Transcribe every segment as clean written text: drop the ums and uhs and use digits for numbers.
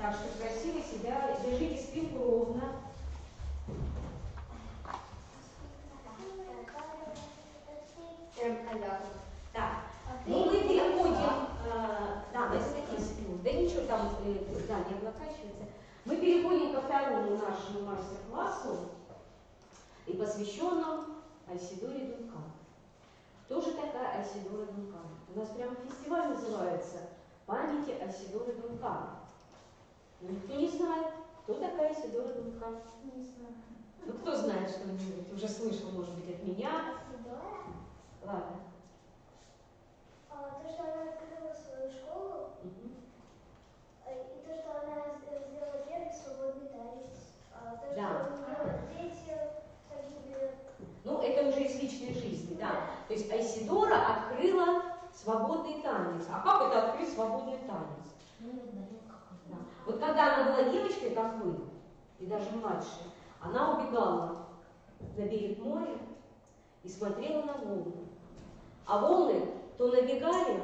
Так что красиво себя, держите спинку ровно. Так, ну мы переходим, да, спину. Да ничего там, да, не облокачивается. Мы переходим ко второму нашему мастер-классу, и посвященному Айседоре Дункан. Кто же такая Айседора Дункан? У нас прямо фестиваль называется «Памяти Айседоры Дункан». Никто не знает, кто такая Айседора Дункан? Не знаю. Ну кто знает что-нибудь? Уже слышал, может быть, от меня. Айседора? Ладно. То, что она открыла свою школу, и то, что она сделала первый свободный танец. То, Да. что у нее дети погибли. Ну, это уже из личной жизни, да. То есть Айседора открыла свободный танец. А как это открыть свободный танец? Да. Вот когда она была девочкой, как вы, и даже младше, она убегала на берег моря и смотрела на волны. А волны то набегали,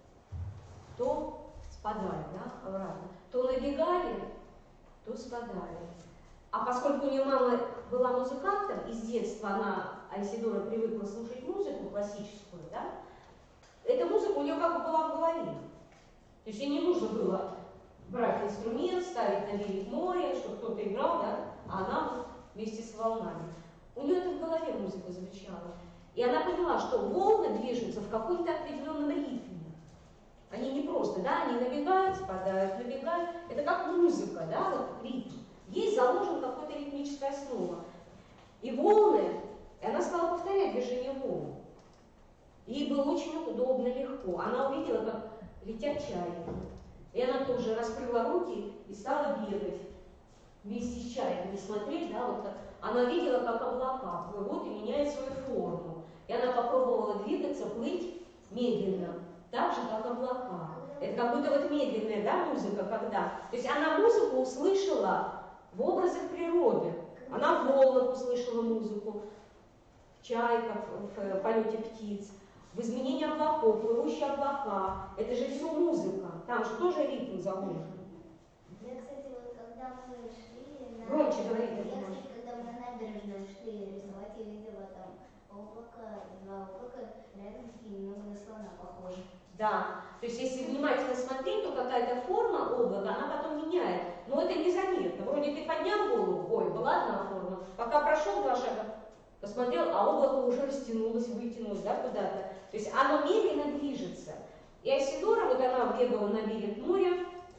то спадали, да, обратно. То набегали, то спадали. А поскольку у нее мама была музыкантом, и с детства она, Айседора, привыкла слушать музыку классическую, да, эта музыка у нее как бы была в голове. То есть ей не нужно было брать инструмент, ставить на берег моря, чтобы кто-то играл, да, а она вместе с волнами. У нее это в голове музыка звучала. И она поняла, что волны движутся в каком-то определенном ритме. Они не просто, да, они набегают, спадают, набегают. Это как музыка, да, вот ритм. Ей заложена какая-то ритмическая основа. И волны, и она стала повторять движение волн. Ей было очень удобно, легко. Она увидела, как летят чайки. И она тоже раскрыла руки и стала бегать вместе с чайками, смотреть, да, вот так. Она видела, как облака плывут и меняют свою форму. И она попробовала двигаться, плыть медленно, так же, как облака. Это как будто вот медленная, да, музыка, когда. То есть она музыку услышала в образах природы. Она в волнах услышала музыку, в чайках, в полете птиц, в изменении облаков, плывущие облака. Это же все музыка. Там же тоже ритм заложен. Я, кстати, вот когда мы шли Громче говори, когда мы на набережную шли рисовать, я видела там облако, два облака, рядом такие немного на слона похожи. Да, то есть если внимательно смотреть, то какая-то форма облака, она потом меняет. Но это незаметно. Вроде ты поднял голову, ой, была одна форма, пока прошел 2 шага, посмотрел, а облако уже растянулось, вытянулось, да, куда-то. То есть оно медленно движется. И Айседора, вот она бегала на берег моря,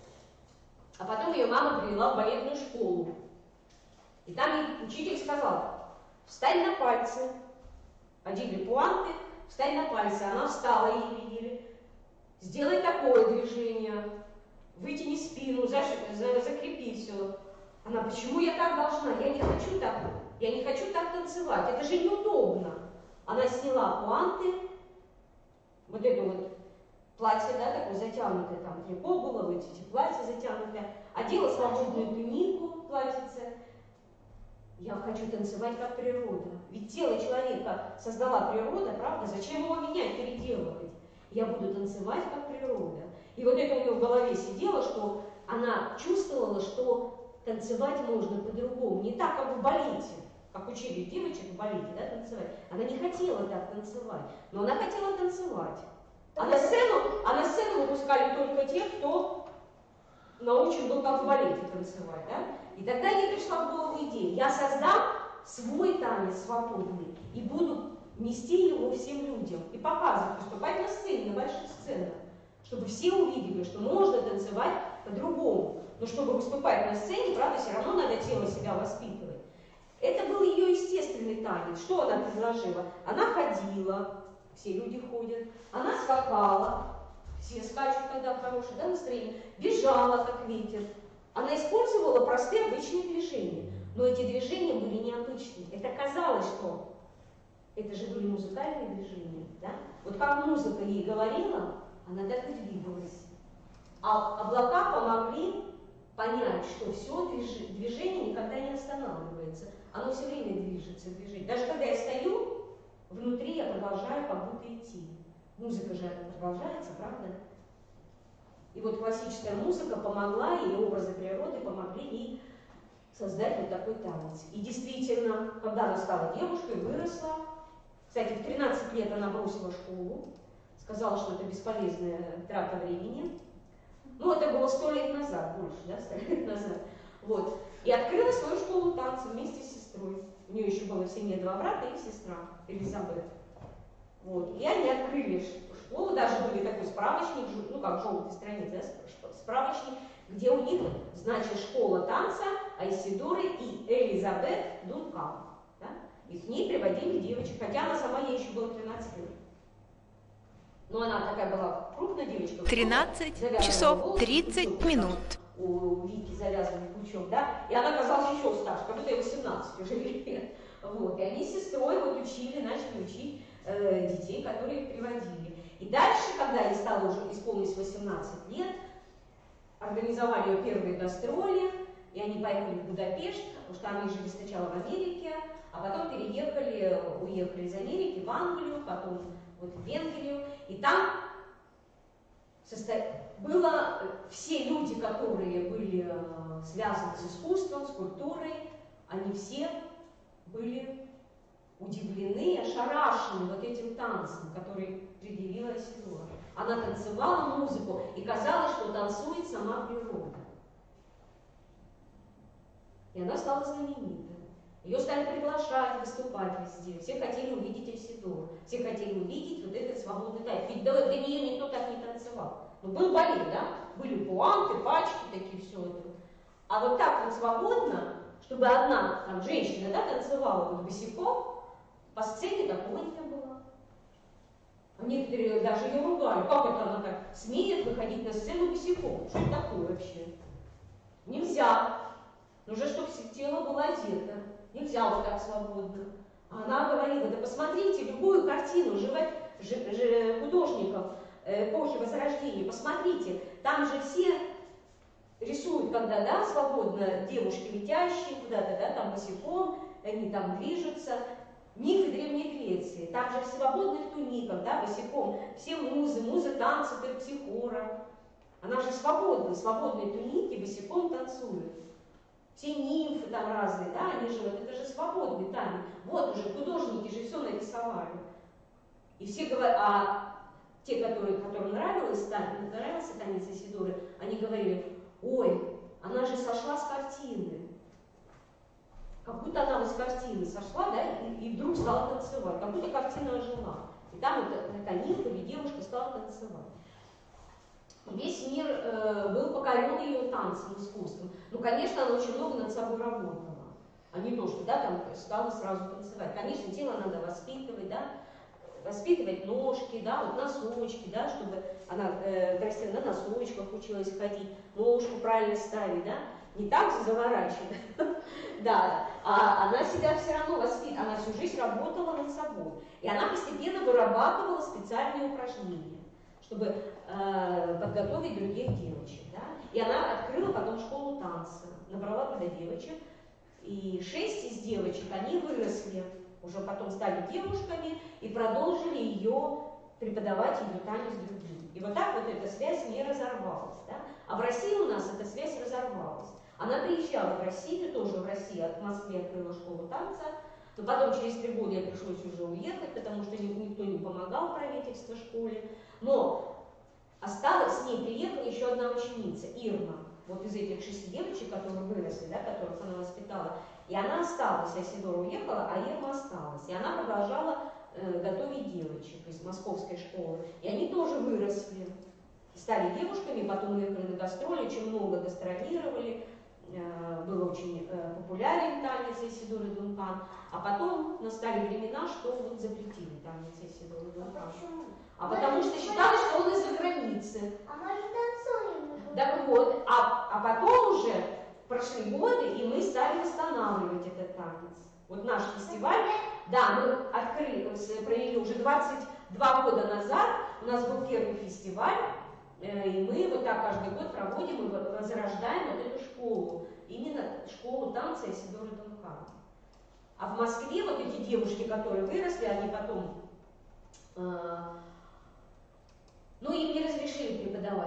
а потом ее мама привела в балетную школу. И там ей учитель сказал: встань на пальцы. Одели пуанты, встань на пальцы. Она встала, ей видели. Сделай такое движение. Вытяни спину, закрепи все. Она: почему я так должна? Я не хочу так. Я не хочу так танцевать. Это же неудобно. Она сняла пуанты, вот это вот платье, да, такое затянутое, там трико было, вот эти платья затянутые, одела свободную тунику, платьице. Я хочу танцевать как природа. Ведь тело человека создала природа, правда? Зачем его менять, переделывать? Я буду танцевать как природа. И вот это у нее в голове сидело, что она чувствовала, что танцевать можно по-другому. Не так, как в балете, как учили девочек в балете, да, танцевать. Она не хотела так танцевать, но она хотела танцевать. А на сцену выпускали только тех, кто научен был как в балете танцевать, да? И тогда ей пришла в голову идея: я создам свой танец свободный и буду нести его всем людям и показывать, выступать на сцене, на больших сценах, чтобы все увидели, что можно танцевать по-другому. Но чтобы выступать на сцене, правда, все равно надо тело себя воспитывать. Это был ее естественный танец. Что она предложила? Она ходила, все люди ходят, она скакала, все скачут, когда хорошее, да, настроение, бежала, как ветер. Она использовала простые обычные движения, но эти движения были необычные. Это казалось, что это же были музыкальные движения, да? Вот как музыка ей говорила, она так и двигалась. А облака помогли понять, что все движение никогда не останавливается. Оно все время движется, движение. Даже когда я стою, внутри я продолжаю как будто идти. Музыка же продолжается, правда? И вот классическая музыка помогла, и образы природы помогли ей создать вот такой танец. И действительно, когда она стала девушкой, выросла, кстати, в 13 лет она бросила школу, сказала, что это бесполезная трата времени. Ну, это было 100 лет назад, больше, да, 100 лет назад. Вот. И открыла свою школу танца вместе с сестрой. У нее еще было в семье 2 брата и сестра, Элизабет. Вот. И они открыли школу, даже были такой справочник, ну как желтый страниц, да, справочник, где у них, значит, школа танца Айседоры и Элизабет Дункан. Да? И к ней приводили девочек, хотя она сама, ей еще было 13 лет. Но она такая была крупная девочка. 13 часов 30 минут. У Вики завязанный пучок, да, и она казалась еще старше, как будто ей 18 уже лет. Вот. И они с сестрой вот учили, начали учить детей, которые их приводили. И дальше, когда ей стало уже исполнилось 18 лет, организовали ее первые гастроли, и они поехали в Будапешт, потому что они жили сначала в Америке, а потом уехали из Америки в Англию, потом вот в Венгрию, и там было все люди, которые были связаны с искусством, с культурой, они все были удивлены, ошарашены вот этим танцем, который предъявила Айседора. Она танцевала музыку, и казалось, что танцует сама природа. И она стала знаменитой. Ее стали приглашать, выступать везде. Все хотели увидеть Айседору, все хотели увидеть вот этот свободный танец. Ведь для нее никто так не танцевал. Ну, был балет, да? Были пуанты, пачки, такие, все это. А вот так вот свободно, чтобы одна там женщина, да, танцевала вот босиком, по сцене такого не было. А некоторые даже ее ругали. Как это она так смеет выходить на сцену босиком? Что это такое вообще? Нельзя. Нужно, чтобы тело было одето. Нельзя вот так свободно. А она говорила, да посмотрите любую картину художников эпохи Возрождения, посмотрите, там же все рисуют, когда, да, свободно девушки летящие куда-то, да, там босиком, они там движутся. Мифы Древней Греции, там же в свободных туниках, да, босиком, все музы танца Терпсихора. Она же свободна, свободные туники босиком танцуют. Все нимфы там разные, да, они же, вот это же свободный танец. Вот уже художники же все нарисовали. И все говорят, а те, которым нравился танец Айседоры, они говорили, ой, она же сошла с картины. Как будто она вот с картины сошла, да, и вдруг стала танцевать, как будто картина ожила. И там эта нимфа или девушка стала танцевать. И весь мир был покорен ее танцем, искусством. Ну, конечно, она очень много над собой работала. А не то, что, да, там стала сразу танцевать. Конечно, тело надо воспитывать, да, воспитывать ножки, да, вот носочки, да, чтобы она красиво на носочках училась ходить, ножку правильно ставить, да, не так заворачивать, да, а она себя все равно воспитывала, она всю жизнь работала над собой, и она постепенно вырабатывала специальные упражнения, чтобы подготовить других девочек, да, и она открыла потом школу танца, набрала туда девочек, и 6 из девочек, они выросли, уже потом стали девушками и продолжили ее преподавать, ее танец другим. И вот так вот эта связь не разорвалась. Да? А в России у нас эта связь разорвалась. Она приезжала в Россию, тоже в России, от Москвы открыла школу танца, но потом через 3 года ей пришлось уже уехать, потому что никто не помогал в правительстве школе. Но осталась, с ней приехала еще одна ученица, Ирма. Вот из этих 6 девочек, которые выросли, да, которых она воспитала, и она осталась, Айседора уехала, а Ирма осталась. И она продолжала готовить девочек из московской школы. И они тоже выросли, стали девушками, потом уехали на гастроли, очень много гастролировали, был очень популярен танец Айседоры Дункан. А потом настали времена, что вот запретили танец Айседоры Дункан. А потому что считалось, что он из-за границы. А мы же танцуем. Так вот, а потом уже прошли годы, и мы стали восстанавливать этот танец. Вот наш фестиваль, да, мы провели уже 22 года назад, у нас был первый фестиваль, и мы вот так каждый год проводим и возрождаем вот эту школу, именно школу танца Айседоры Дункан. А в Москве вот эти девушки, которые выросли, они потом, ну, им не разрешили преподавать уже.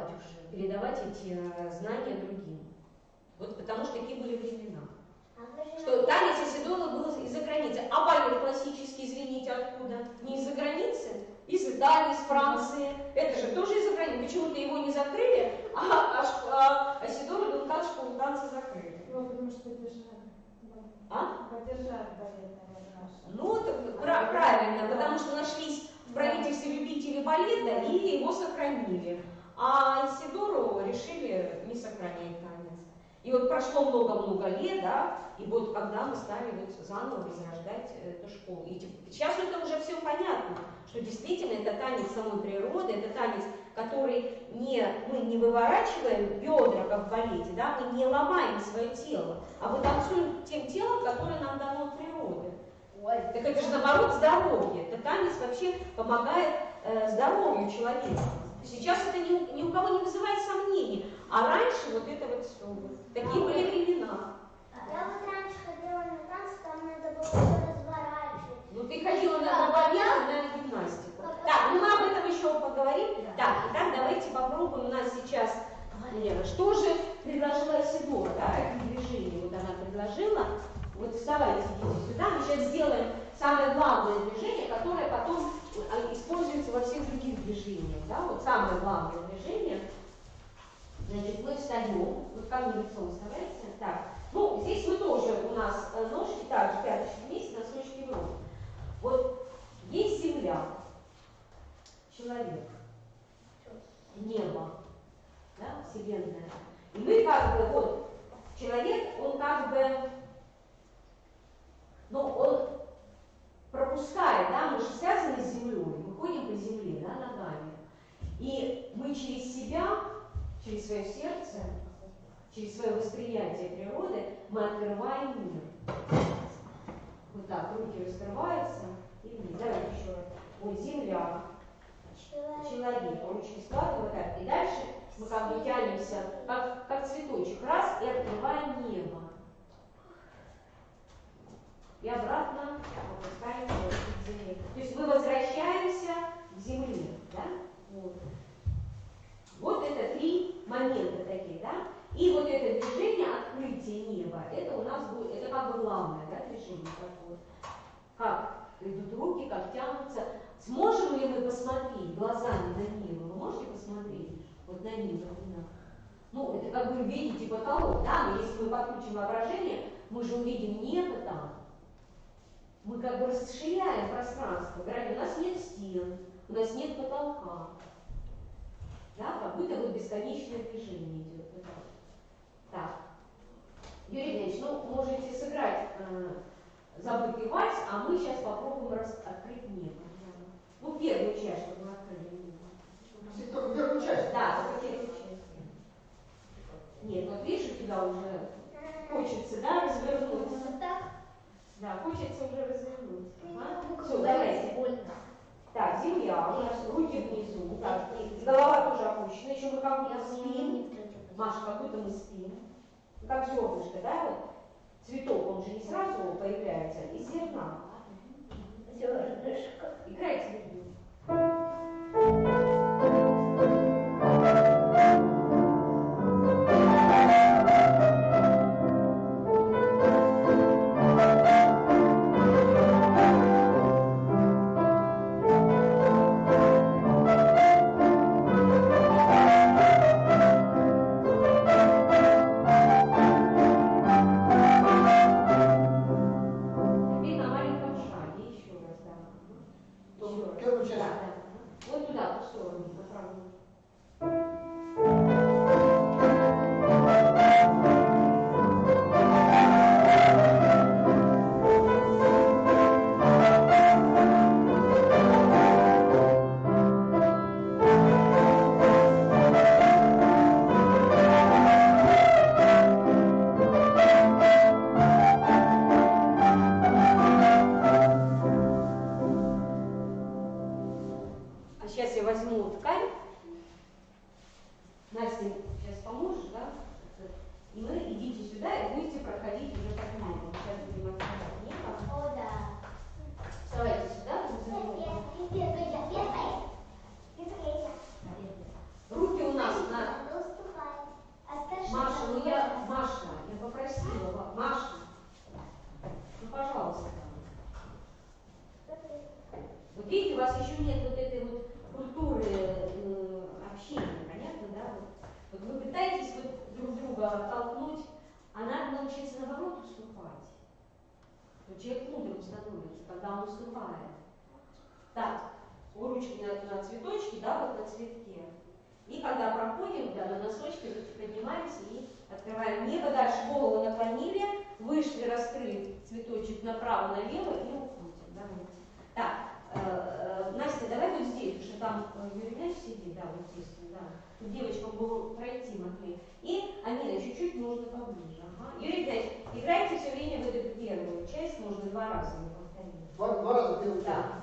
передавать эти знания другим. Вот потому что такие были времена. А Что танец Исидора был из-за границы. А балет классический, извините, откуда? Не из-за границы? Из Италии, из Франции. Это же тоже из-за границы. Почему-то его не закрыли, а Исидора Дункан школу танца закрыли. Ну, потому что поддержали. Поддержали балет, наверное, наши. Ну, это правильно, потому что нашлись в правительстве любители балета и его сохранили. А Исидору решили не сохранять танец. И вот прошло много-много лет, да, и вот когда мы стали вот заново возрождать эту школу. И сейчас это уже все понятно, что действительно это танец самой природы, это танец, который мы не выворачиваем бедра, как в балете, да, мы не ломаем свое тело, а мы танцуем тем телом, которое нам дано от природы. Так это же наоборот здоровье. Это танец вообще помогает здоровью человека. Сейчас это ни у кого не вызывает сомнений. А раньше вот это вот все. Такие были времена. Я вот раньше ходила на танцы, там надо было все разворачивать. Ну ты ходила на балет, на гимнастику. Так, ну мы об этом еще поговорим. Так, итак, давайте попробуем у нас сейчас, что же предложила Исидора, да, какие движения вот она предложила. Вот вставайте, идите сюда, мы сейчас сделаем самое главное движение, которое потом используется во всех других движениях, да, вот самое главное движение. Значит, мы встаем, вот ко мне лицом вставайте, так, ну, здесь мы тоже, у нас ножки, также пяточки вместе, носочки в рот. Вот есть земля, человек, небо, да, вселенная. И мы как бы, вот, человек, он как бы, ну, он пропускает, да, мы же связаны с землей, мы ходим по земле, да, ногами. И мы через себя, через свое сердце, через свое восприятие природы, мы открываем мир. Вот так, руки раскрываются и вниз. Давайте еще раз. Вот земля, человек, ручки складываем так. И дальше мы как бы тянемся, как цветочек, раз, и открываем небо. И обратно опускаемся к земле. То есть мы возвращаемся к земле, да? Вот это 3 момента такие, да? И вот это движение открытия неба, это у нас будет, это как бы главное, да, движение такое. Как идут руки, как тянутся. Сможем ли мы посмотреть глазами на небо? Вы можете посмотреть вот на небо? Ну, это как бы видите потолок, да? Но если мы подключим воображение, мы же увидим небо там. Мы как бы расширяем пространство. Говорят, у нас нет стен, у нас нет потолка. Да, как будто вот бесконечное движение идет. Так. Юрий Ильич, ну, можете сыграть забытый вальс, а мы сейчас попробуем открыть небо. Ну, первую часть, чтобы мы открыли небо. Только первую часть? Да, только первую часть. Нет, вот видишь, у тебя уже хочется, да, развернуться. Да, хочется уже развернуть. Все, давайте. Так, земля, у нас руки внизу, так, и голова тоже опущена, еще мы как будто спим. Маша, как будто мы спим. Как зернышко, да, вот цветок, он же не сразу появляется, из зерна. Зернышко. Играйте в игру. Вот вы пытаетесь вот друг друга оттолкнуть, а надо научиться наоборот уступать. Вот человек мудрым становится, когда он уступает. Так, ручки на цветочке, да, вот на цветке. И когда проходим, да, на носочки поднимаемся и открываем небо. Дальше голову наклонили, вышли, раскрыли цветочек направо, налево и уходим. Давайте. Так, Настя, давай вот здесь, потому что там Юрий Ильич сидит, да, вот здесь, да. Тут девочкам было пройти могли. И, Амина, чуть-чуть можно поближе. Ага. Юрий Ильич, играйте все время в эту первую часть, можно 2 раза ее повторить. Два раза первую часть. Да.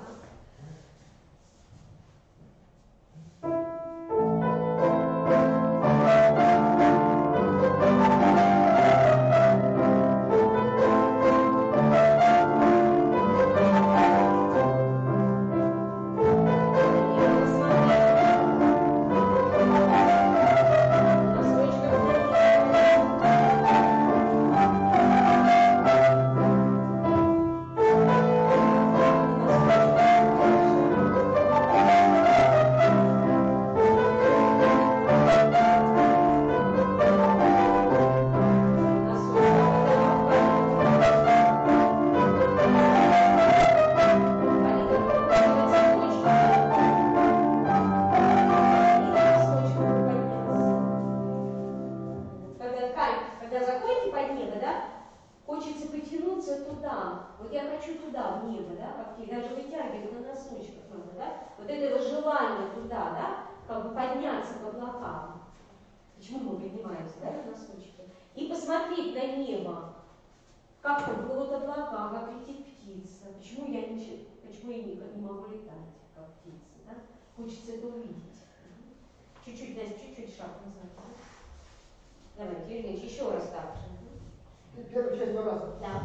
Хочется это увидеть. Чуть-чуть, Настя, чуть-чуть шаг назад. Давайте, Юрий Ильич, еще раз так же. Первую часть 2 раза. Да.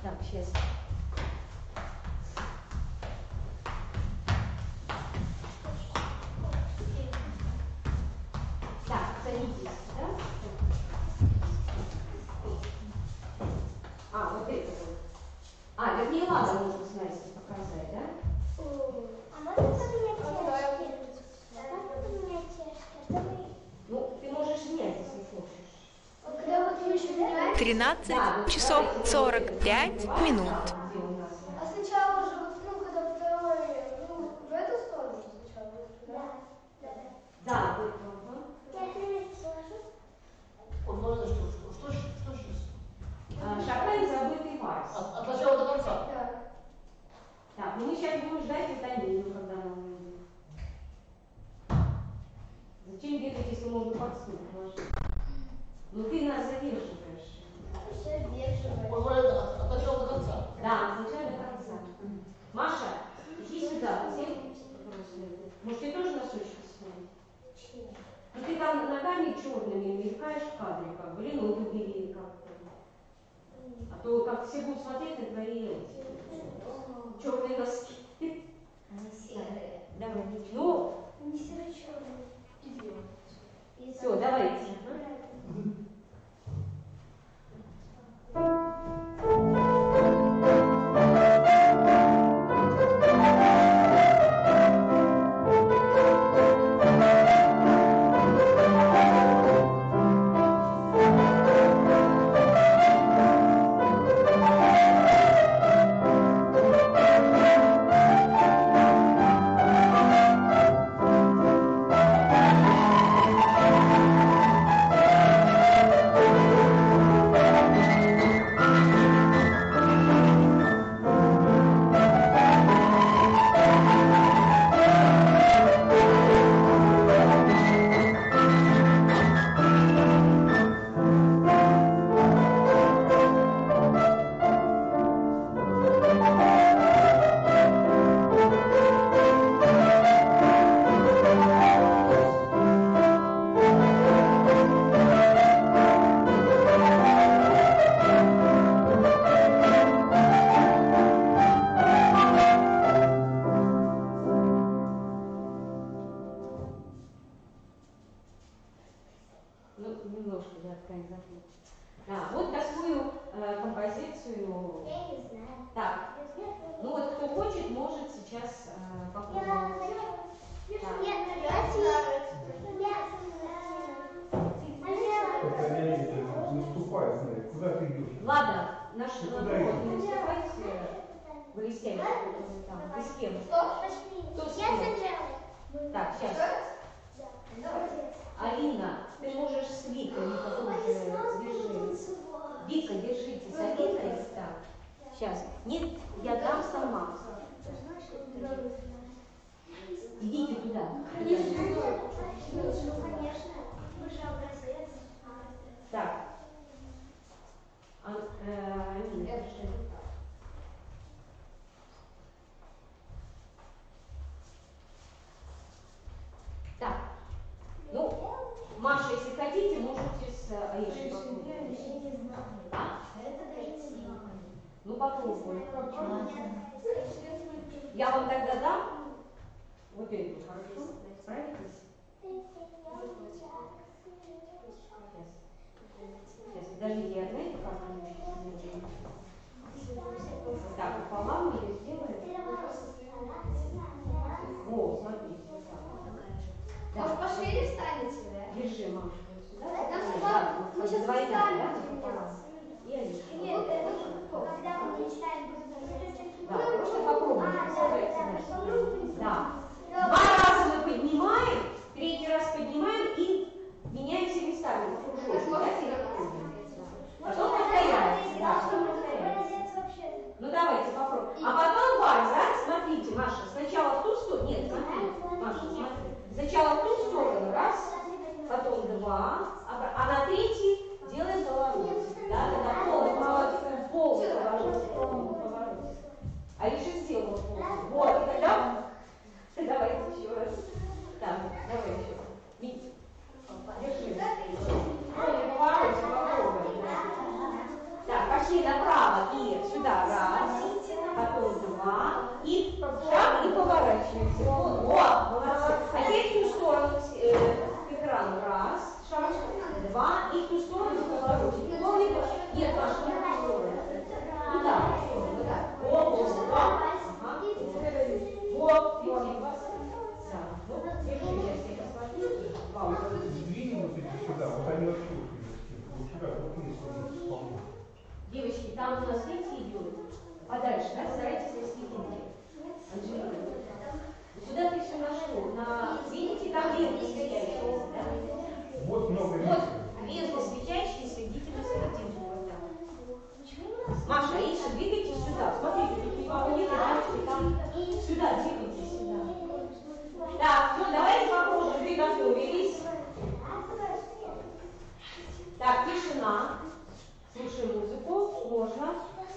Так, сейчас. Так, садитесь, да? А, вот это вот. А, вернее, ладно, можно с Настей показать, да? А можно поменять чашки? Можно поменять чашки? Ну, ты можешь снять, если хочешь. Когда вот мы еще меняем? 13 часов 45 минут. Где у нас? А сначала же, вот, ну, когда второй, ну, в эту сторону сначала? Да. Да, вот, ага. Я вместе сложу. Вот можно что сейчас? Шопен «Забытый вальс». От начала до конца. Да. Так, ну мы сейчас будем ждать Виталину, когда она выйдет. Зачем бегать, если можно подсунуть? Ну ты нас задерживаешь. Все держим. Позволяет от начала до конца. Да, сначала до конца. Маша, иди сюда. Может, ты тоже носочки снять? Ну ты там ногами черными мелькаешь в кадре, как бы, или ногу бери как-то. А то как все будут смотреть на твои черные носки. Они серые. Давай. Ну, Они серо-черные. все, давайте. Немножко, да, ткань запуталась. Да, вот такую композицию. Я не знаю. Так, ну вот кто хочет, может сейчас попробовать. Это Леонид, наступай, смотри, куда ты идешь? Ладно, наш Ты куда народ идешь? не выступать, выясняем, там, ты с кем? Кто с Я кем? сначала. Так, сейчас. Алина, ты можешь с Викой, Вика тоже держи. Вика, держите с Алиной. Так, сейчас. Нет, я дам сама. Идите туда. Так. Алина, держи. Так. Ну, Маша, если хотите, можете с Аишей попробовать. А? Ну, попробуй. Я вам тогда дам вот эту. Справитесь? Сейчас, подождите, я знаете, как она так, пополам ее сделаем. О, смотрите. Да. Пошире встанете, да? Держи, Маша, вот сюда. Да, мы сейчас двойная, да? встанем. Пополам. И Аиша. Нет, когда мы мечтаем, будем Да, просто попробуйте. Да. Да. 2 раза мы поднимаем, 3-й раз поднимаем и меняемся местами по кружочку. Да, переходим. Потом повторяем. пошли направо и сюда, раз, потом два, и шаг, и поворачиваемся. Вот, молодцы. А теперь в ту сторону, к экрану, раз, шаг, два, и в ту сторону поворачиваемся. Помните? Нет, пошли в ту сторону. Вот так, вот так. Вот, видите, вас. Да, вот, держи, я себе посмотрю. Двинем вот эти сюда, вот они вообще ушли на стену. Вот сюда, вот вниз, вниз, вполне. Девочки, там у нас, видите, идет. Подальше, да? Старайтесь не следить. Анжелика. Сюда ты все нашло. Видите, там ленты светящиеся, да? Вот много Вот, ленты светящиеся, идите на серединку вот так. Маша, Аиша, двигайтесь сюда. Смотрите, тут никого нет, там сюда, двигайтесь сюда. Так, ну давайте попробуем, приготовились. Так, тишина. Слушаем музыку, можно.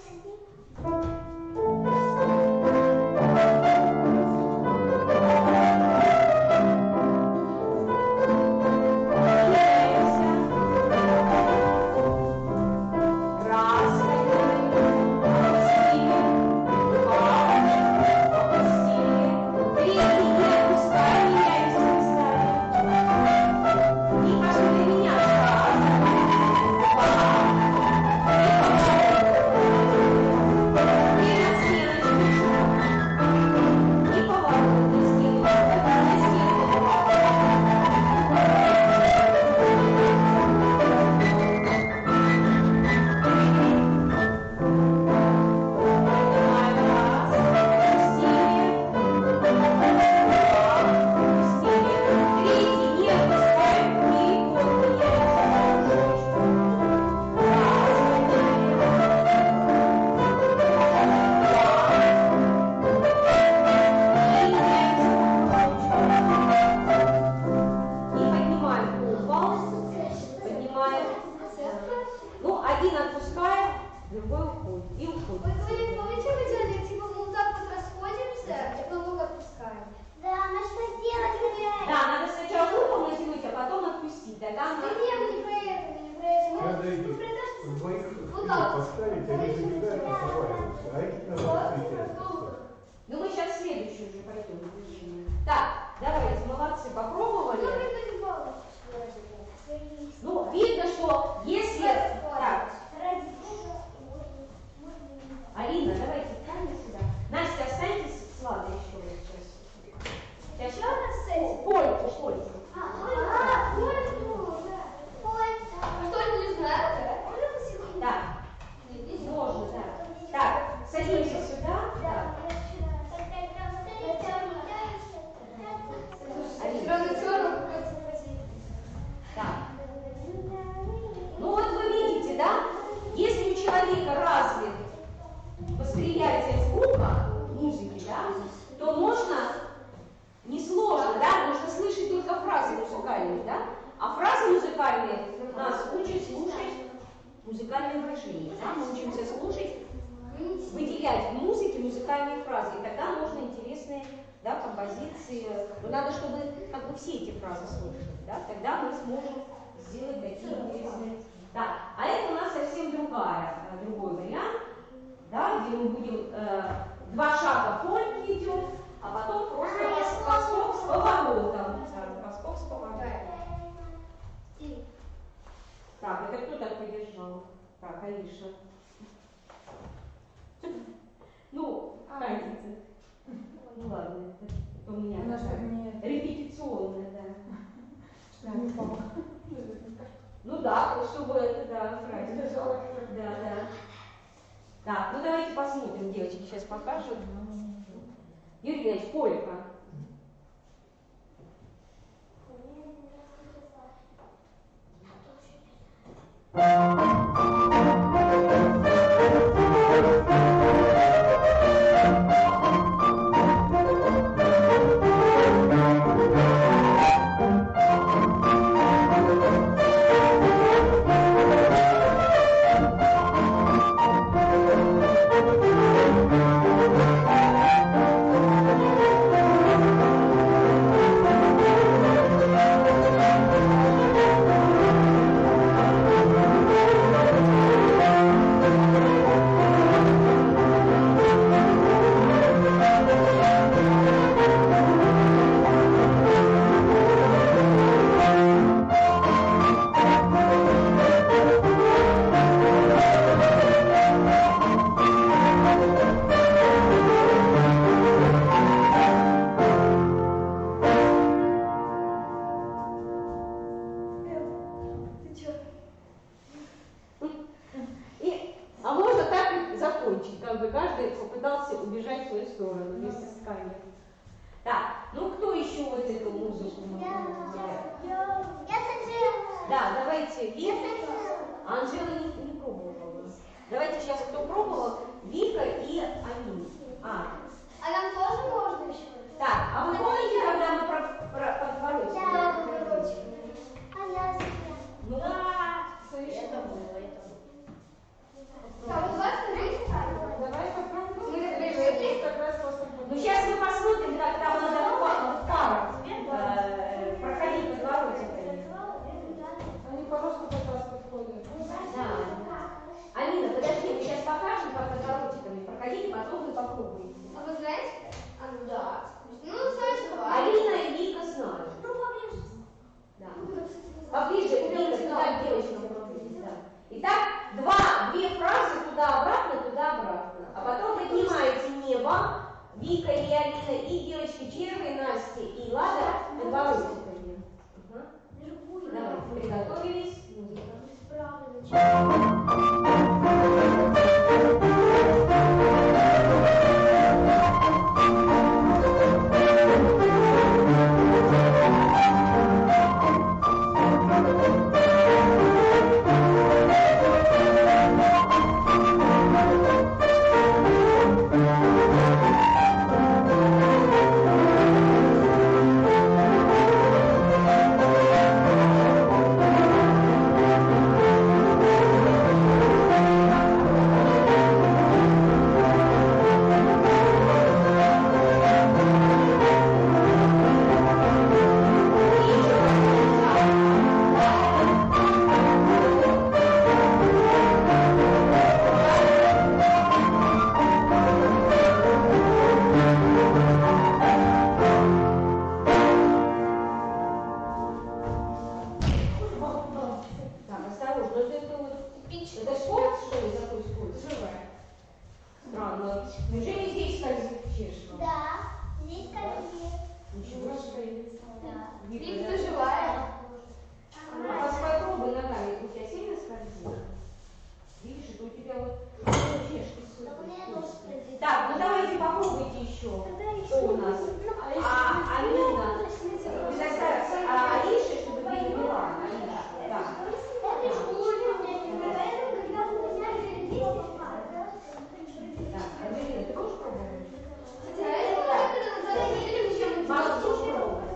Ну мы сейчас следующую уже пойдем. Так, давайте, молодцы, попробовали. Ну, видно, что если... Так. Алина, давайте встаньте сюда. Настя, останьтесь с Ладой еще раз. Сейчас. Польку. Что не знаю? Так. Можно, да. Так, садимся сюда. Да. Так. Ну вот вы видите, да? Если у человека развит восприятие звука, музыки, да, то можно, несложно, да, нужно слышать только фразы музыкальные, да? А фразы музыкальные нас учат слушать музыкальные выражения, да? Мы учимся слушать, выделять в музыке музыкальные фразы, и тогда можно интересные, да, композиции. Но надо, чтобы как бы все эти фразы слышать, да? Тогда мы сможем сделать такие интересные. Так, а это у нас совсем другой вариант, да, где мы будем два шага польки идем, а потом просто поскок с поворотом. Поскок с поворотом. Так, это кто так поддержал? Так, Аиша. Ну, разница. Ну ладно, это у меня репетиционная, да. Ну да, чтобы это, да, фраза. Да. Так, ну давайте посмотрим, девочки сейчас покажут. Юрий Ильич, полька. закончить. Как бы каждый попытался убежать в свою сторону вместе с камерой. Так, ну кто еще вот эту музыку может сделать? Да, давайте Вика. Анжела не пробовала. Давайте сейчас кто пробовал? Вика и Амин. А нам тоже можно еще? Так, а вы помните, когда мы про подворотик? Да, подворотик. А я Ну, это было. Так, давай скажите. Давай попробуем. Мы это Как раз после ну сейчас мы посмотрим, как там надо в парах проходить подворотиками. Они по росту как раз подходят. Да. Алина, подожди, мы сейчас покажем, как подворотиками проходить, потом вы попробуете. А вы знаете? Ну да. Ну, знаете, Алина и Вика знают. Ну, поближе. Да. Поближе, Вика, туда девочкам попробуйте. Да. Итак, две фразы туда-обратно, а потом поднимаете небо, Вика и Алина, и девочки первые, Настя и Лада подворотиками. Давайте, приготовились. Так, ну давайте попробуйте еще. Что у нас? Алина. Алиша, чтобы ты не вела. Так. Так, Анжелина, ты можешь пробовать? Могу пробовать.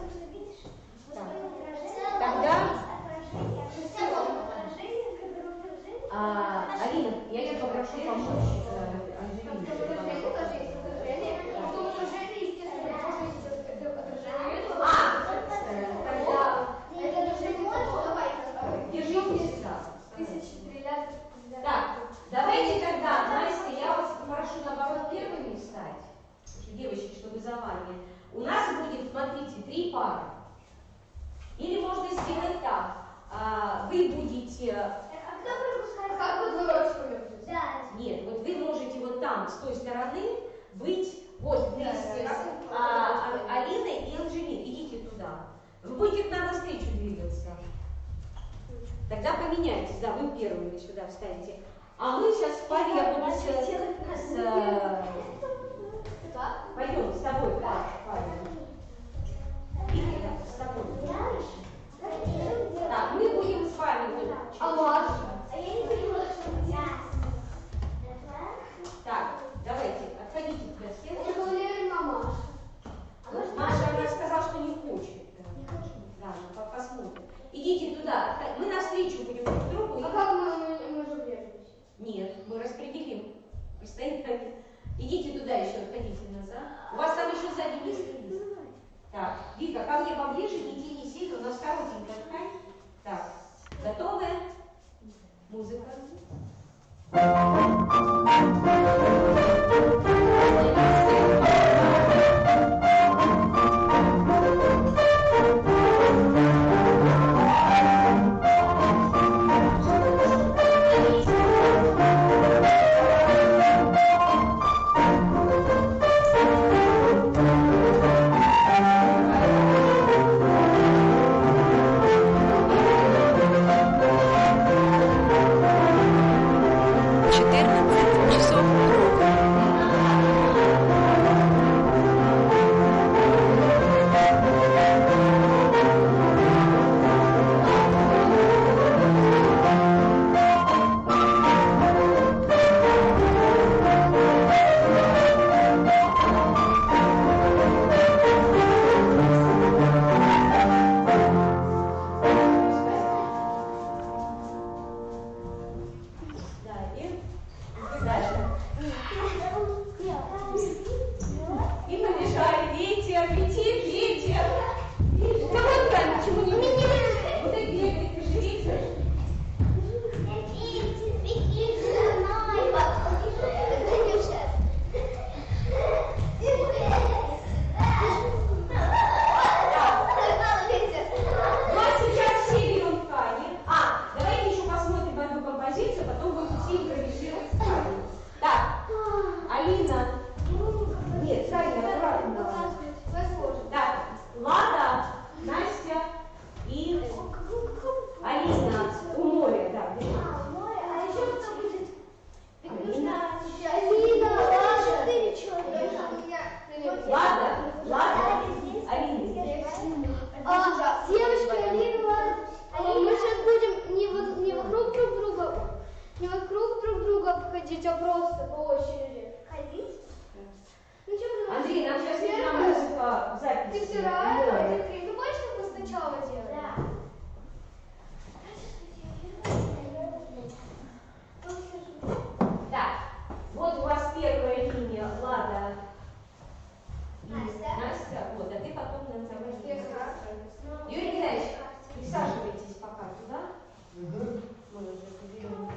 Тогда... Алина, я тебя попрошу помочь Анжелине. Держитесь так. Так, давайте тогда, Настя, я вас попрошу наоборот первыми встать, девочки, чтобы за вами. У нас будет, смотрите, 3 пары. Или можно сделать так. Вы будете... Нет, вот вы можете вот там, с той стороны, быть вот вместе с Алиной и Анжелиной. Идите туда. Вы будете к нам навстречу двигаться. Тогда поменяйтесь. Да, вы первыми сюда встанете. А мы сейчас в паре, я буду пойдем с тобой в паре. С тобой. Так, мы будем с вами. Так, давайте, отходите туда стену. Маша, она сказала, что не хочет. Да, посмотрим. Идите туда. Мы навстречу будем друг другу. А как мы же влезем? Нет, мы распределим все просто, по очереди. Ходить? Ну что, Андрей, нам сейчас нужна музыка в записи. ты все равно, ты хочешь, чтобы мы сначала делали? Да. Так, вот у вас первая линия, Влада и Настя. Вот, а ты потом нам заводишь. Юрий Николаевич, присаживайтесь пока туда. Мы уже поберем.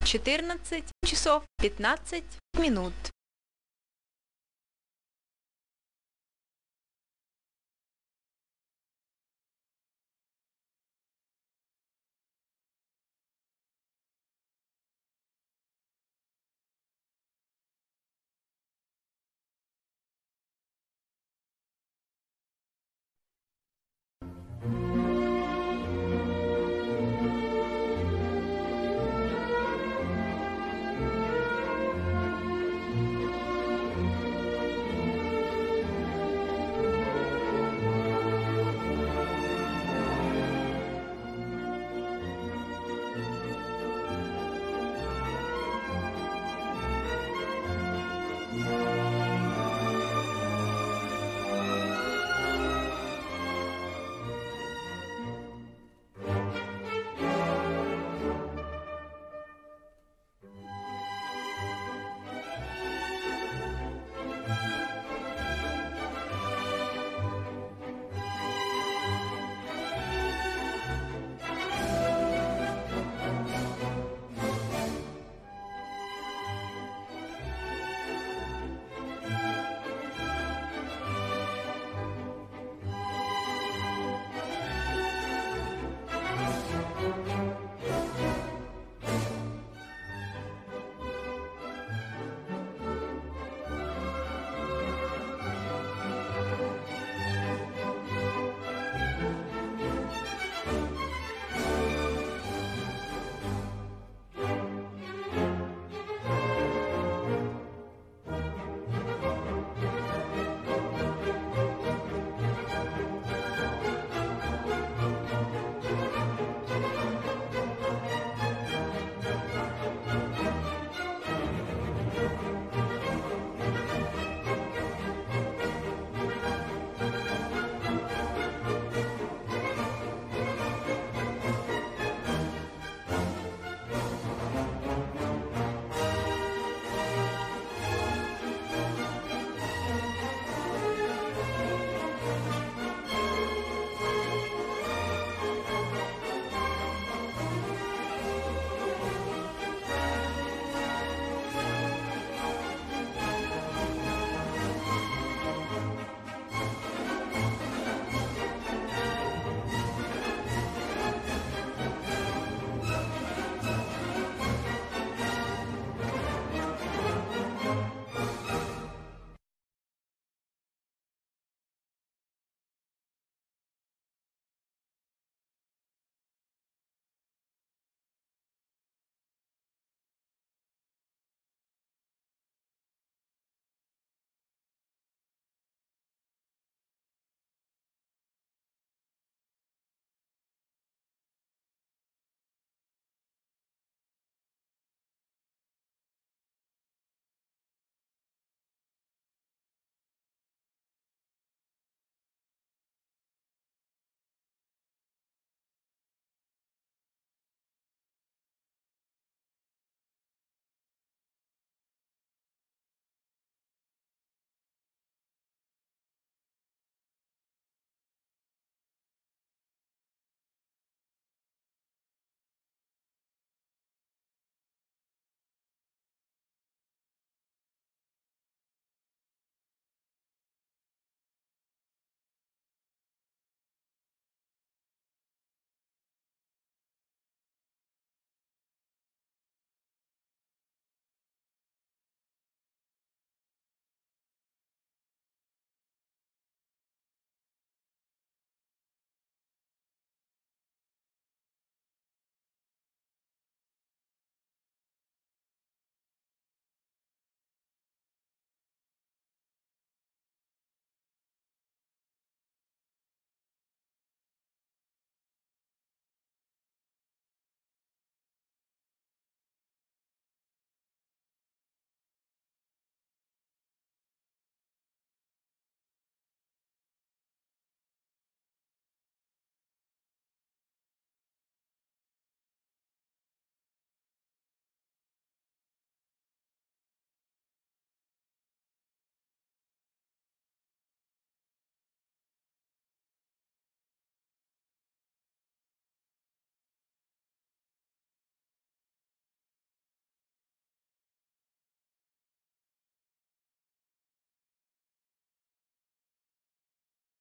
14 часов 15 минут.